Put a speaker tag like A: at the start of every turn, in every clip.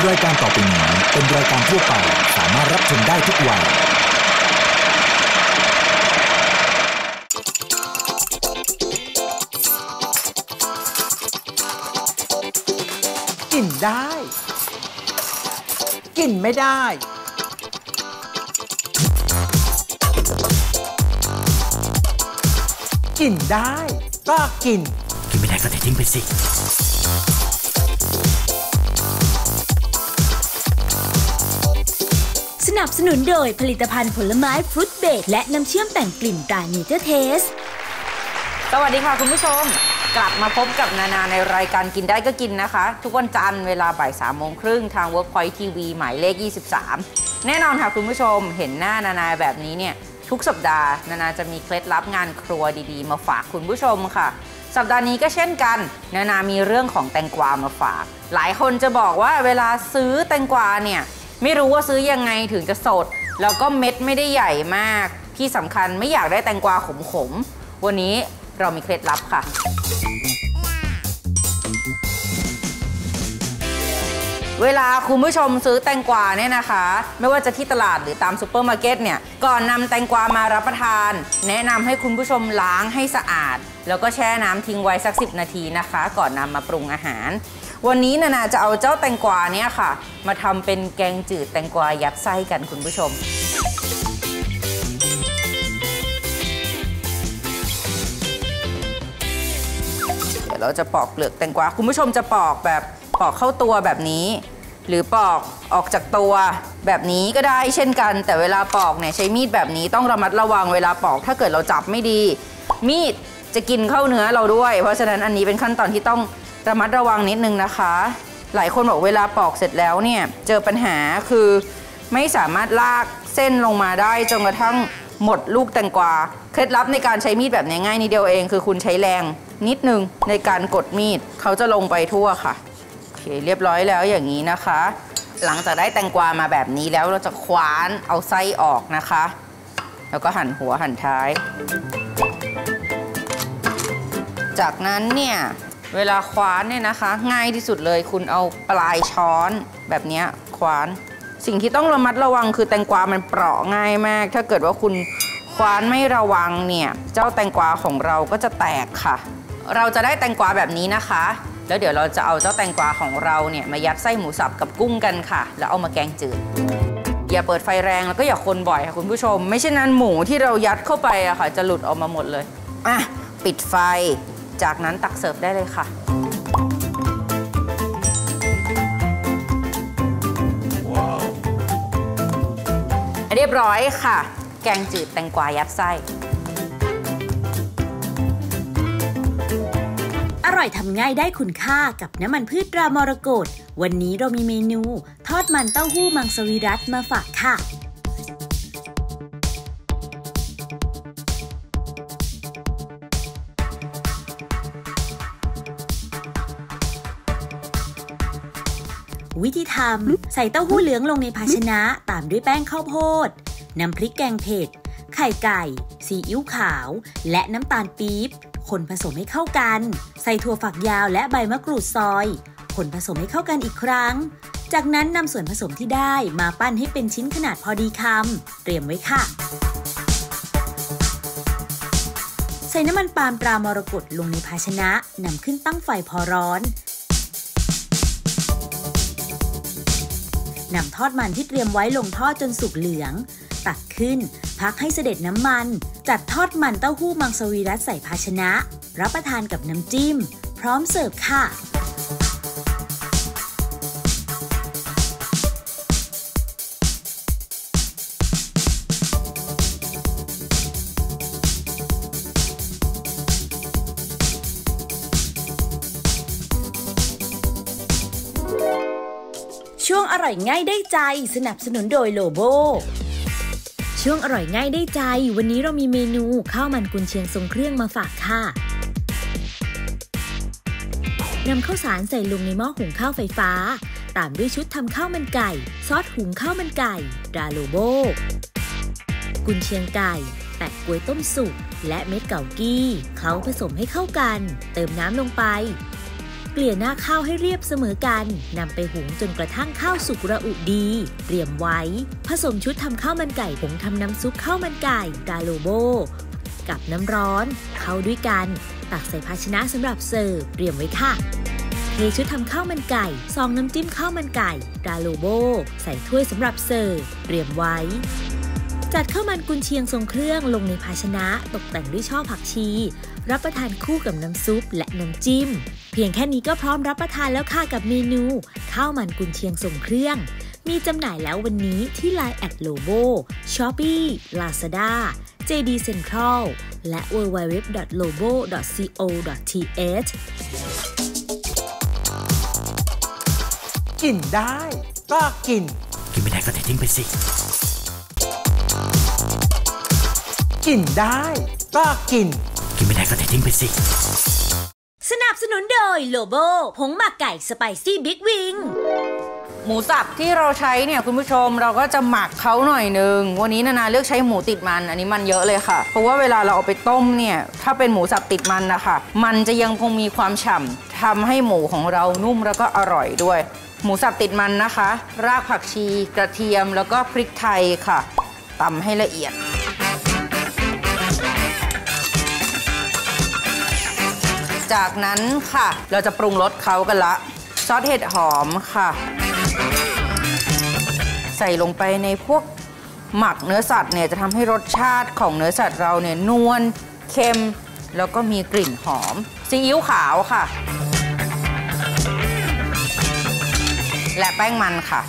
A: รายการต่อไปนี้เป็นรายการทั่วไปสามารถรับชมได้ทุกวัย
B: กินได้กินไม่ได้กินได้ก็กิน
A: ไม่ได้ก็เททิ้งไปสิ
C: สนับสนุนโดยผลิตภัณฑ์ผลไม้ฟรุตเบรดและน้ำเชื่อมแต่งกลิ่นตราเนเจอร์เทส
D: สวัสดีค่ะคุณผู้ชมกลับมาพบกับนานาในรายการกินได้ก็กินนะคะทุกวันจันทร์เวลาบ่าย 3:30 ทาง Workpoint TV หมายเลข 23 แน่นอนค่ะคุณผู้ชมเห็นหน้านานาแบบนี้เนี่ยทุกสัปดาห์นานาจะมีเคล็ดลับงานครัวดีๆมาฝากคุณผู้ชมค่ะสัปดาห์นี้ก็เช่นกันนานามีเรื่องของแตงกวามาฝากหลายคนจะบอกว่าเวลาซื้อแตงกวาเนี่ยไม่รู้ว่าซื้อยังไงถึงจะสดแล้วก็เม็ดไม่ได้ใหญ่มากที่สำคัญไม่อยากได้แตงกวาขมๆวันนี้เรามีเคล็ดลับค่ะเวลาคุณผู้ชมซื้อแตงกวาเนี่ยนะคะไม่ว่าจะที่ตลาดหรือตามซูเปอร์มาร์เก็ตเนี่ยก่อนนำแตงกวามารับประทานแนะนำให้คุณผู้ชมล้างให้สะอาดแล้วก็แช่น้ำทิ้งไว้สัก10 นาทีนะคะก่อนนำมาปรุงอาหารวันนี้นานาจะเอาเจ้าแตงกวาเนี่ยค่ะมาทำเป็นแกงจืดแตงกวายัดไส้กันคุณผู้ชมเดี๋ยวเราจะปอกเปลือกแตงกวาคุณผู้ชมจะปอกแบบปอกเข้าตัวแบบนี้หรือปอกออกจากตัวแบบนี้ก็ได้เช่นกันแต่เวลาปอกเนี่ยใช้มีดแบบนี้ต้องระมัดระวังเวลาปอกถ้าเกิดเราจับไม่ดีมีดจะกินเข้าเนื้อเราด้วยเพราะฉะนั้นอันนี้เป็นขั้นตอนที่ต้องระมัดระวังนิดนึงนะคะหลายคนบอกเวลาปอกเสร็จแล้วเนี่ยเจอปัญหาคือไม่สามารถลากเส้นลงมาได้จนกระทั่งหมดลูกแตงกวาเคล็ดลับในการใช้มีดแบบนี้ง่ายนิดเดียวเองคือคุณใช้แรงนิดนึงในการกดมีดเขาจะลงไปทั่วค่ะโอเคเรียบร้อยแล้วอย่างนี้นะคะหลังจากได้แตงกวามาแบบนี้แล้วเราจะคว้านเอาไส้ออกนะคะแล้วก็หั่นหัวหั่นท้ายจากนั้นเนี่ยเวลาคว้านเนี่ยนะคะง่ายที่สุดเลยคุณเอาปลายช้อนแบบนี้คว้านสิ่งที่ต้องระมัดระวังคือแตงกวามันเปราะง่ายมากถ้าเกิดว่าคุณคว้านไม่ระวังเนี่ยเจ้าแตงกวาของเราก็จะแตกค่ะเราจะได้แตงกวาแบบนี้นะคะแล้วเดี๋ยวเราจะเอาเจ้าแตงกวาของเราเนี่ยมายัดไส้หมูสับกับกุ้งกันค่ะแล้วเอามาแกงจืดอย่าเปิดไฟแรงแล้วก็อย่าคนบ่อยค่ะคุณผู้ชมไม่เช่นนั้นหมูที่เรายัดเข้าไปอะค่ะจะหลุดออกมาหมดเลยอ่ะปิดไฟจากนั้นตักเสิร์ฟได้เลยค่ะเรียบร้อยค่ะแกงจืดแตงกวายัดไส้
C: อร่อยทำง่ายได้คุณค่ากับน้ำมันพืชตรามรกตวันนี้เรามีเมนูทอดมันเต้าหู้มังสวิรัติมาฝากค่ะวิธีทำใส่เต้าหู้เหลืองลงในภาชนะตามด้วยแป้งข้าวโพดน้ำพริกแกงเผ็ดไข่ไก่ซีอิ๊วขาวและน้ำตาลปี๊บคนผสมให้เข้ากันใส่ถั่วฝักยาวและใบมะกรูดซอยคนผสมให้เข้ากันอีกครั้งจากนั้นนำส่วนผสมที่ได้มาปั้นให้เป็นชิ้นขนาดพอดีคำเตรียมไว้ค่ะใส่น้ำมันปาล์มตรามรกตลงในภาชนะนำขึ้นตั้งไฟพอร้อนนำทอดมันที่เตรียมไว้ลงทอดจนสุกเหลืองตักขึ้นพักให้เสด็จน้ำมันจัดทอดมันเต้าหู้มังสวิรัติใส่ภาชนะรับประทานกับน้ำจิ้มพร้อมเสิร์ฟค่ะช่วงอร่อยง่ายได้ใจสนับสนุนโดยโลโบช่วงอร่อยง่ายได้ใจวันนี้เรามีเมนูข้าวมันกุนเชียงทรงเครื่องมาฝากค่ะนำข้าวสารใส่ลงในหม้อหุงข้าวไฟฟ้าตามด้วยชุดทำข้าวมันไก่ซอสหุงข้าวมันไก่ตราโลโบกุนเชียงไก่แปะกล้วยต้มสุกและเม็ดเก่ากี้เคล้าผสมให้เข้ากันเติมน้ำลงไปเกลี่ยหน้าข้าวให้เรียบเสมอกันนำไปหุงจนกระทั่งข้าวสุกระอุดีเตรียมไว้ผสมชุดทำข้าวมันไก่ผงทำน้ำซุปข้าวมันไก่ดาโลโบกับน้ำร้อนเข้าด้วยกันตักใส่ภาชนะสำหรับเสิร์ฟเตรียมไว้ค่ะเทชุดทำข้าวมันไก่ซองน้ำจิ้มข้าวมันไก่ดาโลโบใส่ถ้วยสำหรับเสิร์ฟเตรียมไว้จัดข้าวมันกุนเชียงทรงเครื่องลงในภาชนะตกแต่งด้วยช่อผักชีรับประทานคู่กับน้ำซุปและน้ำจิ้มเพียงแค่นี้ก็พร้อมรับประทานแล้วค่ะกับเมนูข้าวมันกุนเชียงทรงเครื่องมีจำหน่ายแล้ววันนี้ที่ Line @lobo Shopee Lazada JD Central และ www.lobo.co.th
B: กินได้ก็กิน
A: ไม่ได้ก็เททิ้งไปสิ
B: กินได้ก็กิน
A: ไม่ได้ก็เททิ้งไปสิ
C: สนับสนุนโดยโลโบผงหมักไก่สไปซี่บิ๊กวิง
D: หมูสับที่เราใช้เนี่ยคุณผู้ชมเราก็จะหมักเขาหน่อยนึงวันนี้นานาเลือกใช้หมูติดมันอันนี้มันเยอะเลยค่ะเพราะว่าเวลาเราเอาไปต้มเนี่ยถ้าเป็นหมูสับติดมันนะคะมันจะยังคงมีความฉ่ำทำให้หมูของเรานุ่มแล้วก็อร่อยด้วยหมูสับติดมันนะคะรากผักชีกระเทียมแล้วก็พริกไทยค่ะตำให้ละเอียดจากนั้นค่ะเราจะปรุงรสเขากันละซอสเห็ดหอมค่ะใส่ลงไปในพวกหมักเนื้อสัตว์เนี่ยจะทำให้รสชาติของเนื้อสัตว์เราเนี่ยนวลเค็มแล้วก็มีกลิ่นหอมซีอิ๊วขาวค่ะและแป้งมันค่ะ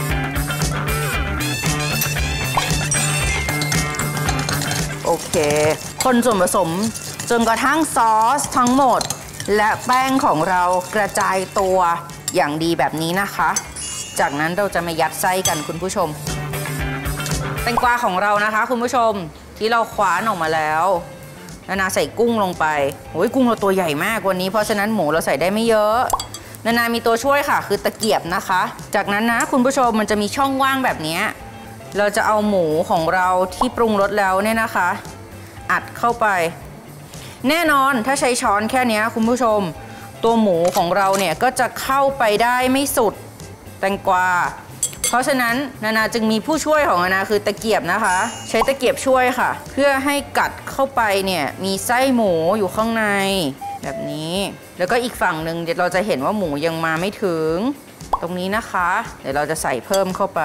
D: โอเคคนส่วนผสมจนกระทั่งซอสทั้งหมดและแป้งของเรากระจายตัวอย่างดีแบบนี้นะคะจากนั้นเราจะมายัดไส้กันคุณผู้ชมแตงกวาของเรานะคะคุณผู้ชมที่เราคว้านออกมาแล้วนานาใส่กุ้งลงไปโอ้ยกุ้งเราตัวใหญ่มากวันนี้เพราะฉะนั้นหมูเราใส่ได้ไม่เยอะนานามีตัวช่วยค่ะคือตะเกียบนะคะจากนั้นนะคุณผู้ชมมันจะมีช่องว่างแบบนี้เราจะเอาหมูของเราที่ปรุงรสแล้วเนี่ยนะคะอัดเข้าไปแน่นอนถ้าใช้ช้อนแค่นี้คุณผู้ชมตัวหมูของเราเนี่ยก็จะเข้าไปได้ไม่สุดแตงกวาเพราะฉะนั้นนานาจึงมีผู้ช่วยของนานาคือตะเกียบนะคะใช้ตะเกียบช่วยค่ะเพื่อให้กัดเข้าไปเนี่ยมีไส้หมูอยู่ข้างในแบบนี้แล้วก็อีกฝั่งหนึ่งเดี๋ยวเราจะเห็นว่าหมูยังมาไม่ถึงตรงนี้นะคะเดี๋ยวเราจะใส่เพิ่มเข้าไป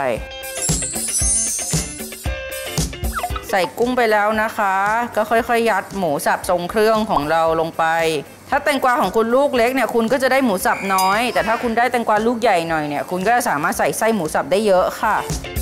D: ใส่กุ้งไปแล้วนะคะก็ค่อยๆยัดหมูสับทรงเครื่องของเราลงไปถ้าแตงกวาของคุณลูกเล็กเนี่ยคุณก็จะได้หมูสับน้อยแต่ถ้าคุณได้แตงกวาลูกใหญ่หน่อยเนี่ยคุณก็จะสามารถใส่ไส้หมูสับได้เยอะค่ะ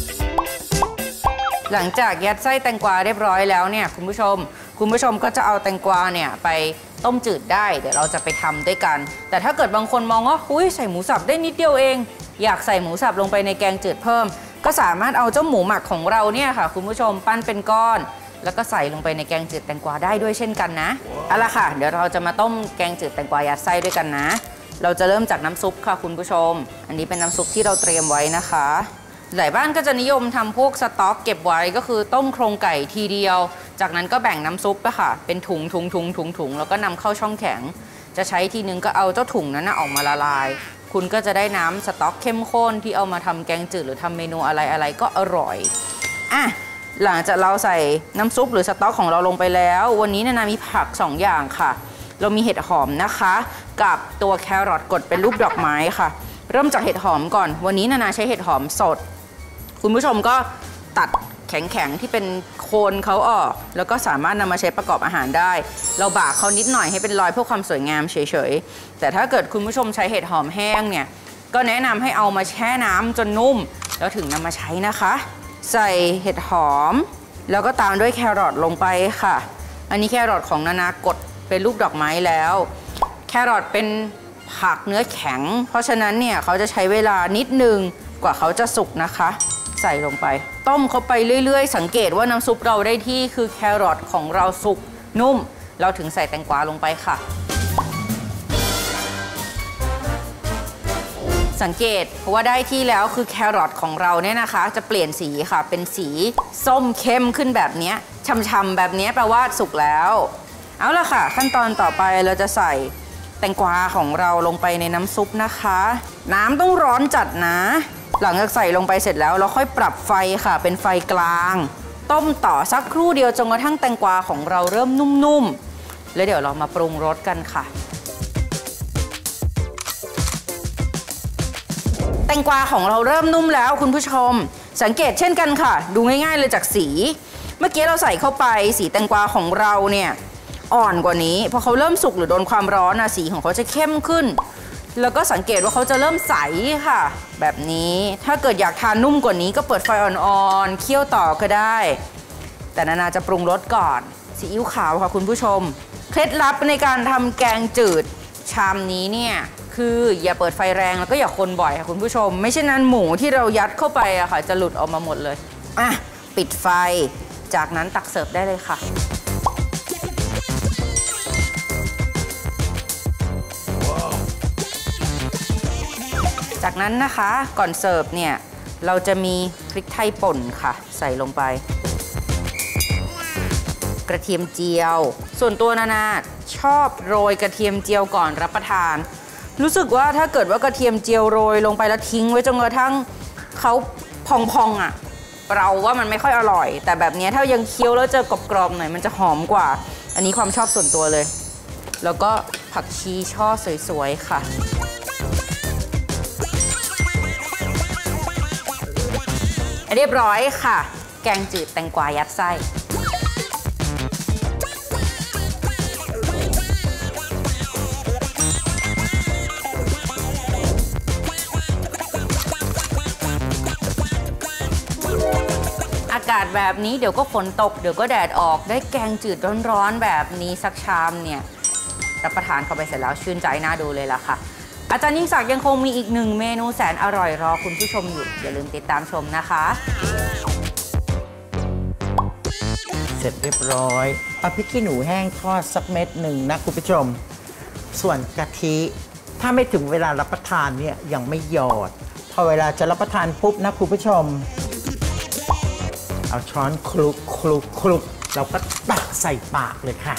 D: หลังจากยัดไส้แตงกวาเรียบร้อยแล้วเนี่ยคุณผู้ชมก็จะเอาแตงกวาเนี่ยไปต้มจืดได้เดี๋ยวเราจะไปทำด้วยกันแต่ถ้าเกิดบางคนมองว่าใส่หมูสับได้นิดเดียวเองอยากใส่หมูสับลงไปในแกงจืดเพิ่มก็สามารถเอาเจ้าหมูหมักของเราเนี่ยค่ะคุณผู้ชมปั้นเป็นก้อนแล้วก็ใส่ลงไปในแกงจืดแตงกวาได้ด้วยเช่นกันนะเอาล่ะค่ะเดี๋ยวเราจะมาต้มแกงจืดแตงกวายัดไส้ด้วยกันนะเราจะเริ่มจากน้ำซุปค่ะคุณผู้ชมอันนี้เป็นน้ำซุปที่เราเตรียมไว้นะคะหลายบ้านก็จะนิยมทำพวกสต๊อกเก็บไว้ก็คือต้มโครงไก่ทีเดียวจากนั้นก็แบ่งน้ำซุปค่ะเป็นถุงแล้วก็นำเข้าช่องแข็งจะใช้ทีนึงก็เอาเจ้าถุงนั้นออกมาละลายคุณก็จะได้น้ำสต๊อกเข้มข้นที่เอามาทำแกงจืดหรือทำเมนูอะไรก็อร่อยหลังจากเราใส่น้ำซุปหรือสต๊อกของเราลงไปแล้ววันนี้นานามีผัก2อย่างค่ะเรามีเห็ดหอมนะคะกับตัวแครอทกดเป็นรูปดอกไม้ค่ะเริ่มจากเห็ดหอมก่อนวันนี้นานาใช้เห็ดหอมสดคุณผู้ชมก็ตัดแข็งๆที่เป็นโคนเขาออกแล้วก็สามารถนำมาใช้ประกอบอาหารได้เราบากเขานิดหน่อยให้เป็นรอยเพื่อความสวยงามเฉยๆแต่ถ้าเกิดคุณผู้ชมใช้เห็ดหอมแห้งเนี่ยก็แนะนำให้เอามาแช่น้ำจนนุ่มแล้วถึงนำมาใช้นะคะใส่เห็ดหอมแล้วก็ตามด้วยแครอทลงไปค่ะอันนี้แครอทของนานากดเป็นรูปดอกไม้แล้วแครอทเป็นผักเนื้อแข็งเพราะฉะนั้นเนี่ยเขาจะใช้เวลานิดนึงกว่าเขาจะสุกนะคะใส่ลงไปต้มเขาไปเรื่อยๆสังเกตว่าน้ำซุปเราได้ที่คือแครอทของเราสุกนุ่มเราถึงใส่แตงกวาลงไปค่ะสังเกตเพราะว่าได้ที่แล้วคือแครอทของเราเนี่ยนะคะจะเปลี่ยนสีค่ะเป็นสีส้มเข้มขึ้นแบบนี้ฉ่ำๆแบบนี้แปลว่าสุกแล้วเอาล่ะค่ะขั้นตอนต่อไปเราจะใส่แตงกวาของเราลงไปในน้ำซุปนะคะน้ำต้องร้อนจัดนะหลังจากใส่ลงไปเสร็จแล้วเราค่อยปรับไฟค่ะเป็นไฟกลางต้มต่อสักครู่เดียวจนกระทั่งแตงกวาของเราเริ่มนุ่มๆแล้วเดี๋ยวเรามาปรุงรสกันค่ะแตงกวาของเราเริ่มนุ่มแล้วคุณผู้ชมสังเกตเช่นกันค่ะดูง่ายๆเลยจากสีเมื่อกี้เราใส่เข้าไปสีแตงกวาของเราเนี่ยอ่อนกว่านี้พอเขาเริ่มสุกหรือโดนความร้อนสีของเขาจะเข้มขึ้นแล้วก็สังเกตว่าเขาจะเริ่มใสค่ะแบบนี้ถ้าเกิดอยากทานนุ่มกว่านี้ก็เปิดไฟอ่อนๆเคี่ยวต่อก็ได้แต่นานาจะปรุงรสก่อนซีอิ๊วขาวค่ะคุณผู้ชมเคล็ดลับในการทำแกงจืดชามนี้เนี่ยคืออย่าเปิดไฟแรงแล้วก็อย่าคนบ่อยค่ะคุณผู้ชมไม่เช่นนั้นหมูที่เรายัดเข้าไปอะค่ะจะหลุดออกมาหมดเลยปิดไฟจากนั้นตักเสิร์ฟได้เลยค่ะจากนั้นนะคะก่อนเสิร์ฟเนี่ยเราจะมีพริกไทยป่นค่ะใส่ลงไปกระเทียมเจียวส่วนตัวนาชอบโรยกระเทียมเจียวก่อนรับประทานรู้สึกว่าถ้าเกิดว่ากระเทียมเจียวโรยลงไปแล้วทิ้งไว้จนกระทั่งเขาพองๆเราว่ามันไม่ค่อยอร่อยแต่แบบนี้ถ้ายังเคี้ยวแล้วจะกรอบๆหน่อยมันจะหอมกว่าอันนี้ความชอบส่วนตัวเลยแล้วก็ผักชีช่อสวยๆค่ะเรียบร้อยค่ะแกงจืดแตงกวายัดไส้อากาศแบบนี้เดี๋ยวก็ฝนตกเดี๋ยวก็แดดออกได้แกงจืดร้อนๆแบบนี้สักชามเนี่ยรับประทานเข้าไปเสร็จแล้วชื่นใจน่าดูเลยล่ะค่ะอาจารย์ยิ่งศักดิ์ยังคงมีอีกหนึ่งเมนูแสนอร่อยรอคุณผู้ชมอยู่อย่าลืมติดตามชมนะคะ
B: เสร็จเรียบร้อยเอาพริกขี้หนูแห้งทอดสักเม็ดหนึ่งนะคุณผู้ชมส่วนกะทิถ้าไม่ถึงเวลารับประทานเนี่ยยังไม่หยอดพอเวลาจะรับประทานปุ๊บนะคุณผู้ชมเอาช้อนคลุกเราก็ตักใส่ปากเลยค่ะ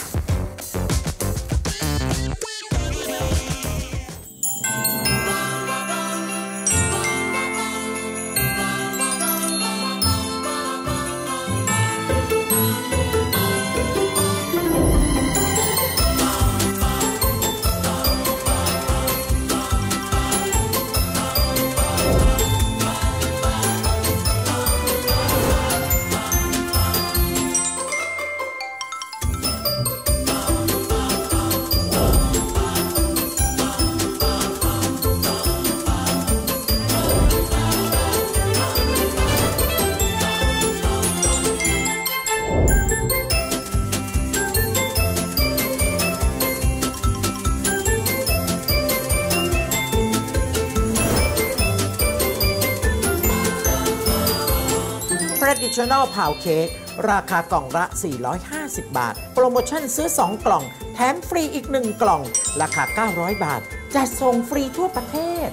B: Traditional Pound Cake ราคากล่องละ450 บาทโปรโมชั่นซื้อ2กล่องแถมฟรีอีก1กล่องราคา900 บาทจัดส่งฟรีทั่วประเทศ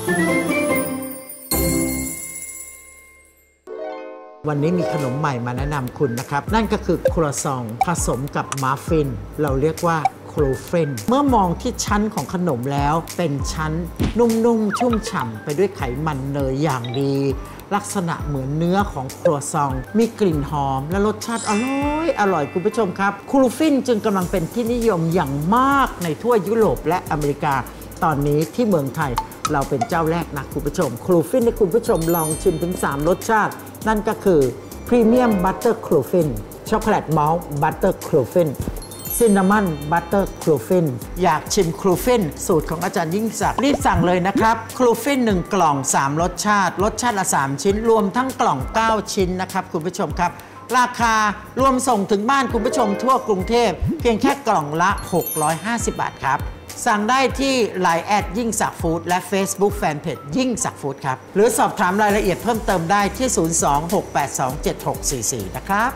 B: วันนี้มีขนมใหม่มาแนะนำคุณนะครับนั่นก็คือครัวซองผสมกับมัฟฟินเราเรียกว่าโครเฟนเมื่อมองที่ชั้นของขนมแล้วเป็นชั้นนุ่มๆชุ่มฉ่ำไปด้วยไขมันเนยอย่างดีลักษณะเหมือนเนื้อของครัวซองมีกลิ่นหอมและรสชาติอร่อยคุณผู้ชมครับครูฟินจึงกำลังเป็นที่นิยมอย่างมากในทั่วยุโรปและอเมริกาตอนนี้ที่เมืองไทยเราเป็นเจ้าแรกนะคุณผู้ชมครูฟินให้คุณผู้ชมลองชิมถึง3รสชาตินั่นก็คือพรีเมียมบัตเตอร์ครูฟินช็อกโกแลตมอลต์บัตเตอร์ครูฟินซินนามอนบัตเตอร์ครูฟินอยากชิมครูฟินสูตรของอาจารย์ยิ่งศักดิ์รีบสั่งเลยนะครับครูฟิน1กล่อง3รสชาติละ3ชิ้นรวมทั้งกล่อง9ชิ้นนะครับคุณผู้ชมครับราคารวมส่งถึงบ้านคุณผู้ชมทั่วกรุงเทพเพียงแค่กล่องละ650 บาทครับสั่งได้ที่ LINE แอดยิ่งศักดิ์ฟู้ดและ Facebook Fanpage ยิ่งศักดิ์ฟู้ดครับหรือสอบถามรายละเอียดเพิ่มเติมได้ที่02-682-7644นะครับ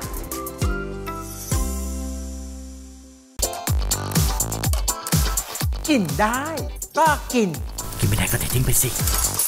B: กินได้ก็กิน
A: ไม่ได้ก็ทิ้งไปสิ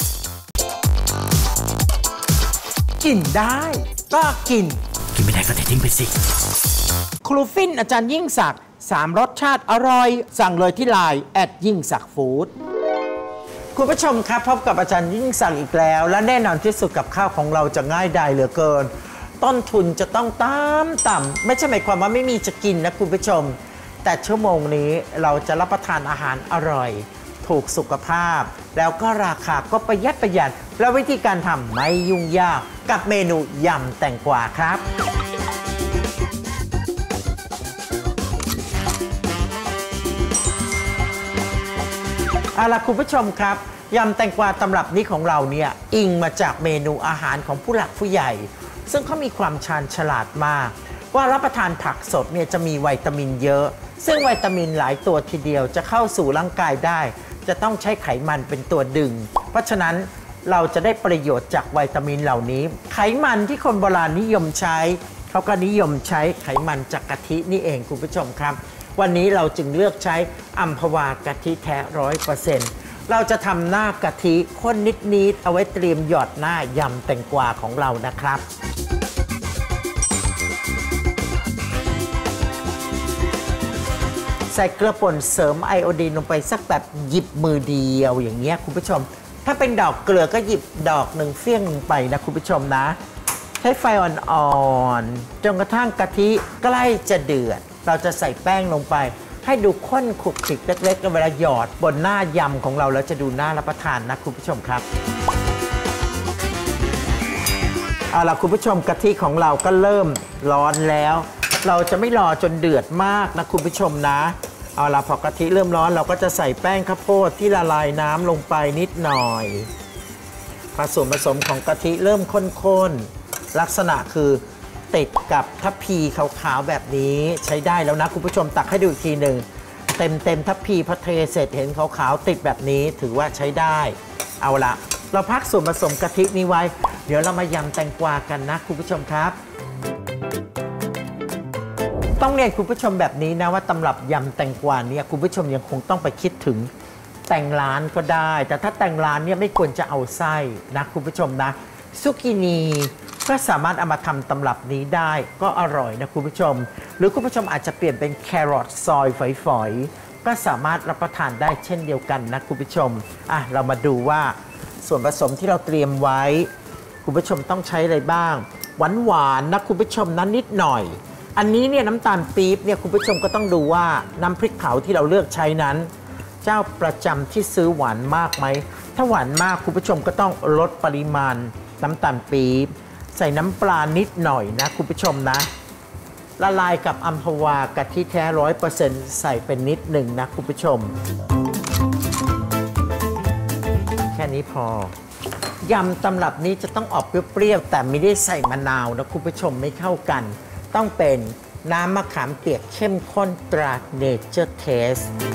B: กินได้ก็กิน
A: ไม่ได้ก็ทิ้งไปสิ
B: ครูฟินอาจารย์ยิ่งศักดิ์ 3 รสชาติอร่อย สั่งเลยที่ไลน์ยิ่งศักดิ์ฟู้ดคุณผู้ชมครับพบกับอาจารย์ยิ่งศักดิ์อีกแล้วและแน่นอนที่สุดกับข้าวของเราจะง่ายดายเหลือเกินต้นทุนจะต้องต่ำไม่ใช่หมายความว่าไม่มีจะกินนะคุณผู้ชมแต่ชั่วโมงนี้เราจะรับประทานอาหารอร่อยถูกสุขภาพแล้วก็ราคาก็ประหยัดและวิธีการทำไม่ยุ่งยากกับเมนูยำแตงกวาครับเอาล่ะคุณผู้ชมครับยำแตงกวาตำรับนี้ของเราเนี่ยอิงมาจากเมนูอาหารของผู้หลักผู้ใหญ่ซึ่งเขามีความชาญฉลาดมากว่ารับประทานผักสดเนี่ยจะมีวิตามินเยอะซึ่งวิตามินหลายตัวทีเดียวจะเข้าสู่ร่างกายได้จะต้องใช้ไขมันเป็นตัวดึงเพราะฉะนั้นเราจะได้ประโยชน์จากวิตามินเหล่านี้ไขมันที่คนโบราณนิยมใช้เขาก็นิยมใช้ไขมันจากกะทินี่เองคุณผู้ชมครับวันนี้เราจึงเลือกใช้อัมพวากะทิแท้ 100%เราจะทำหน้ากะทิข้นนิดๆเอาไว้เตรียมหยอดหน้ายำแตงกวาของเรานะครับใส่เกลือป่นเสริมไอโอดีนลงไปสักแบบหยิบมือเดียวอย่างเงี้ยคุณผู้ชมถ้าเป็นดอกเกลือก็หยิบดอกหนึ่งเฟี้ยงลงไปนะคุณผู้ชมนะใช้ไฟอ่อนๆจนกระทั่งกะทิใกล้จะเดือดเราจะใส่แป้งลงไปให้ดูข้นขลุกขลิกเล็กๆเวลาหยอดบนหน้ายำของเราแล้วจะดูน่ารับประทานนะคุณผู้ชมครับเอาล่ะคุณผู้ชมกะทิของเราก็เริ่มร้อนแล้วเราจะไม่รอจนเดือดมากนะคุณผู้ชมนะเอาล่ะพอกะทิเริ่มร้อนเราก็จะใส่แป้งข้าวโพดที่ละลายน้ำลงไปนิดหน่อยผสมของกะทิเริ่มข้นๆลักษณะคือติดกับทัพพีขาวๆแบบนี้ใช้ได้แล้วนะคุณผู้ชมตักให้ดูอีกทีหนึ่งเต็มทัพพีพอเทเสร็จเห็นขาวๆติดแบบนี้ถือว่าใช้ได้เอาละเราพักส่วนผสมกะทินี้ไว้เดี๋ยวเรามายำแตงกวากันนะคุณผู้ชมครับต้องเรียนคุณผู้ชมแบบนี้นะว่าตำรับยำแตงกวาเนี่ยคุณผู้ชมยังคงต้องไปคิดถึงแต่งร้านก็ได้แต่ถ้าแต่งร้านเนี่ยไม่ควรจะเอาไส้นะคุณผู้ชมนะซุกินีก็สามารถเอามาทำตำรับนี้ได้ก็อร่อยนะคุณผู้ชมหรือคุณผู้ชมอาจจะเปลี่ยนเป็นแครอทซอยฝอยๆก็สามารถรับประทานได้เช่นเดียวกันนะคุณผู้ชมเรามาดูว่าส่วนผสมที่เราเตรียมไว้คุณผู้ชมต้องใช้อะไรบ้างหวานนะคุณผู้ชมนั้นนิดหน่อยอันนี้เนี่ยน้ำตาลปี๊บเนี่ยคุณผู้ชมก็ต้องดูว่าน้ำพริกเผาที่เราเลือกใช้นั้นเจ้าประจำที่ซื้อหวานมากไหมถ้าหวานมากคุณผู้ชมก็ต้องลดปริมาณน้ำตาลปี๊บใส่น้ำปลานิดหน่อยนะคุณผู้ชมนะละลายกับอัมพวากะทิแท้ 100% ใส่เป็นนิดหนึ่งนะคุณผู้ชมแค่นี้พอยำตำรับนี้จะต้องออกเปรี้ยวๆแต่ไม่ได้ใส่มะนาวนะคุณผู้ชมไม่เข้ากันต้องเป็นน้ำมะขามเปียกเข้มข้นตราเนเจอร์เทส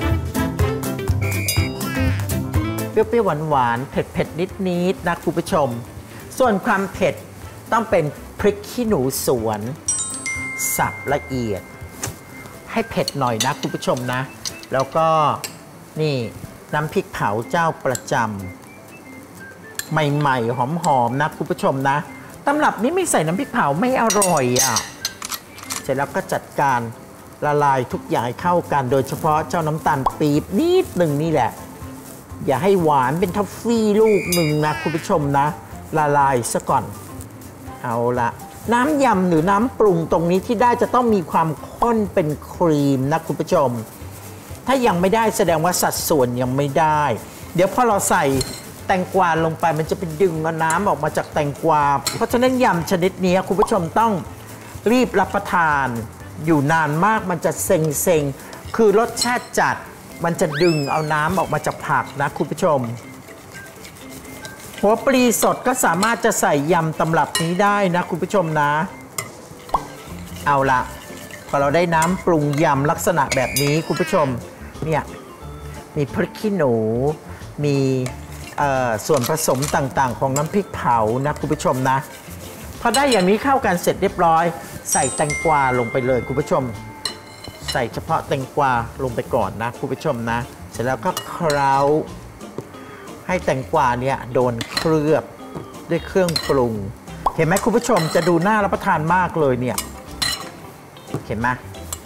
B: เปรี้ยวๆหวานๆเผ็ดๆนิดๆนะคุณผู้ชมส่วนความเผ็ดต้องเป็นพริกขี้หนูสวนสับละเอียดให้เผ็ดหน่อยนะคุณผู้ชมนะแล้วก็นี่น้ำพริกเผาเจ้าประจำใหม่ๆหอมๆนะคุณผู้ชมนะตำรับนี้ไม่ใส่น้ำพริกเผาไม่อร่อยเสร็จแล้วก็จัดการละลายทุกอย่างให้เข้ากันโดยเฉพาะเจ้าน้ำตาลปี๊บนิดหนึ่งนี่แหละอย่าให้หวานเป็นทัฟฟี่ลูกหนึ่งนะคุณผู้ชมนะละลายซะก่อนเอาละน้ำยำหรือน้ำปรุงตรงนี้ที่ได้จะต้องมีความข้นเป็นครีมนะคุณผู้ชมถ้ายังไม่ได้แสดงว่าสัดส่วนยังไม่ได้เดี๋ยวพอเราใส่แตงกวาลงไปมันจะเป็นดึงน้ำออกมาจากแตงกวาเพราะฉะนั้นยำชนิดนี้คุณผู้ชมต้องรีบรับประทานอยู่นานมากมันจะเซ็งคือรสชาติจัดมันจะดึงเอาน้ำออกมาจากผักนะคุณผู้ชมหัวปลีสดก็สามารถจะใส่ยำตำรับนี้ได้นะคุณผู้ชมนะเอาละพอเราได้น้ำปรุงยำลักษณะแบบนี้คุณผู้ชมเนี่ยมีพริกขี้หนูมีส่วนผสมต่างๆของน้ำพริกเผานะคุณผู้ชมนะพอได้อย่างนี้เข้ากันเสร็จเรียบร้อยใส่แตงกวาลงไปเลยคุณผู้ชมใส่เฉพาะแตงกวาลงไปก่อนนะคุณผู้ชมนะเสร็จแล้วก็เคล้าให้แตงกวาเนี่ยโดนเคลือบด้วยเครื่องปรุงเห็นไหมคุณผู้ชมจะดูน่ารับประทานมากเลยเนี่ยเห็นไหมเส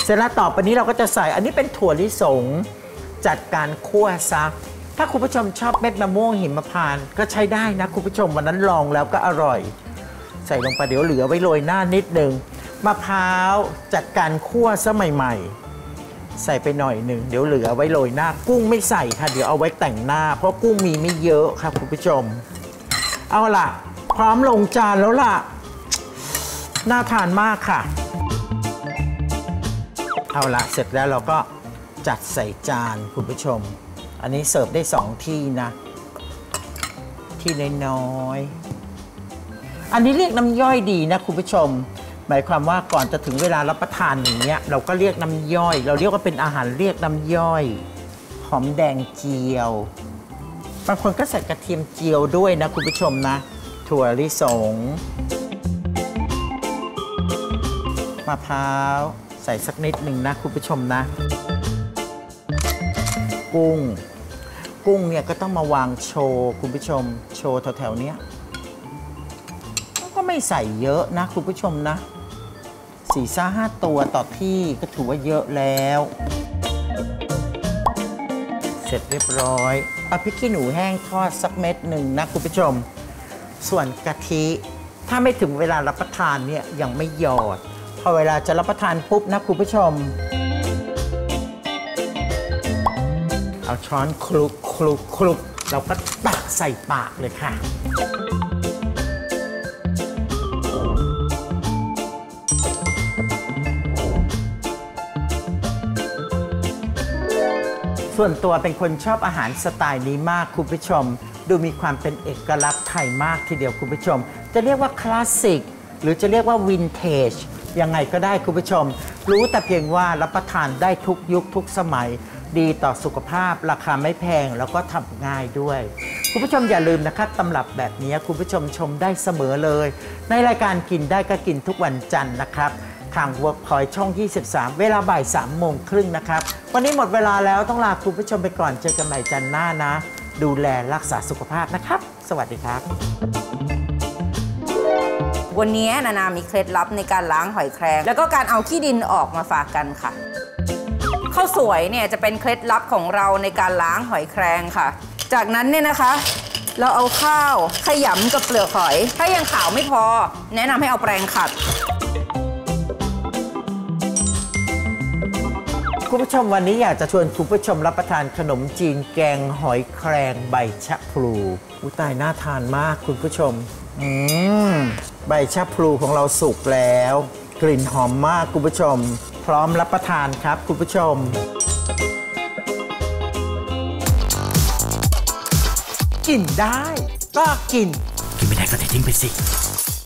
B: ร็จแล้วต่อไปนี้เราก็จะใส่อันนี้เป็นถั่วลิสงจัดการคั่วซะถ้าคุณผู้ชมชอบเม็ดมะม่วงหิมพานต์ก็ใช้ได้นะคุณผู้ชมวันนั้นลองแล้วก็อร่อยใส่ลงไปเดี๋ยวเหลือไว้โรยหน้านิดนึงมะพร้าวจัดการคั่วซะใหม่ๆใส่ไปหน่อยหนึ่งเดี๋ยวเหลือไว้โรยหน้ากุ้งไม่ใส่ค่ะเดี๋ยวเอาไว้แต่งหน้าเพราะกุ้งมีไม่เยอะค่ะคุณผู้ชมเอาล่ะพร้อมลงจานแล้วล่ะน่าทานมากค่ะเอาละเสร็จแล้วเราก็จัดใส่จานคุณผู้ชมอันนี้เสิร์ฟได้2ที่นะที่น้อยๆอันนี้เรียกน้ำย่อยดีนะคุณผู้ชมหมายความว่าก่อนจะถึงเวลารับประทานอย่างเงี้ยเราก็เรียกน้ำย่อยเราเรียกว่าเป็นอาหารเรียกน้ำย่อยหอมแดงเจียวบางคนก็ใส่กระเทียมเจียวด้วยนะคุณผู้ชมนะถั่วลิสงมะพร้าวใส่สักนิดหนึ่งนะคุณผู้ชมนะกุ้งเนี่ยก็ต้องมาวางโชว์คุณผู้ชมโชว์แถวๆนี้ก็ไม่ใส่เยอะนะคุณผู้ชมนะ4-5 ตัวต่อที่ก็ถือว่าเยอะแล้วเสร็จเรียบร้อยเอาพริกขี้หนูแห้งทอดสักเม็ดหนึ่งนะคุณผู้ชมส่วนกะทิถ้าไม่ถึงเวลารับประทานเนี่ยยังไม่หยอดพอเวลาจะรับประทานปุ๊บนะคุณผู้ชมเอาช้อนคลุกเราก็ตักใส่ปากเลยค่ะส่วนตัวเป็นคนชอบอาหารสไตล์นี้มากคุณผู้ชมดูมีความเป็นเอกลักษณ์ไทยมากทีเดียวคุณผู้ชมจะเรียกว่าคลาสสิกหรือจะเรียกว่าวินเทจยังไงก็ได้คุณผู้ชมรู้แต่เพียงว่ารับประทานได้ทุกยุคทุกสมัยดีต่อสุขภาพราคาไม่แพงแล้วก็ทำง่ายด้วยคุณผู้ชมอย่าลืมนะคะตำรับแบบนี้คุณผู้ชมชมได้เสมอเลยในรายการกินได้ก็กินทุกวันจันทร์นะครับทาง Workpoint ช่อง 23 เวลาบ่าย 3:30 นะครับวันนี้หมดเวลาแล้วต้องลาคุณผู้ชมไปก่อนเจอกันใหม่จันทร์หน้านะดูแลรักษาสุขภาพนะครับสวัสดีครับ
D: วันนี้นานามีเคล็ดลับในการล้างหอยแครงแล้วก็การเอาขี้ดินออกมาฝากกันค่ะข้าวสวยเนี่ยจะเป็นเคล็ดลับของเราในการล้างหอยแครงค่ะจากนั้นเนี่ยนะคะเราเอาข้าวขยำกับเปลือกหอยถ้ายังขาวไม่พอแนะนำให้เอาแปรงขัด
B: คุณผู้ชมวันนี้อยากจะชวนคุณผู้ชมรับประทานขนมจีนแกงหอยแครงใบชะพลูอุ๊ยตายน่าทานมากคุณผู้ชมใบชะพลูของเราสุกแล้วกลิ่นหอมมากคุณผู้ชมพร้อมรับประทานครับคุณผู้ชมกินได้ก็กินไม่ได้ก็ทิ้งไปสิ